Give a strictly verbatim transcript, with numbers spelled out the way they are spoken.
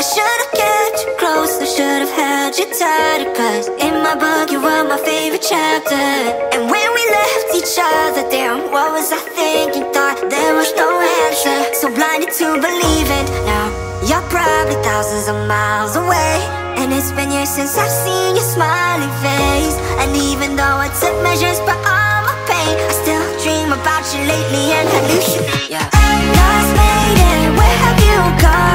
should've kept you close, I should've held you tighter, cause in my book you were my favorite chapter. And when we left each other, damn, what was I thinking? Thought there was no answer, so blinded to believing. Now you're probably thousands of miles away, and it's been years since I've seen your smiling face. And even though I took measures for all my pain, I still dream about you lately and hallucinate. Yeah. Lost lady, where have you gone?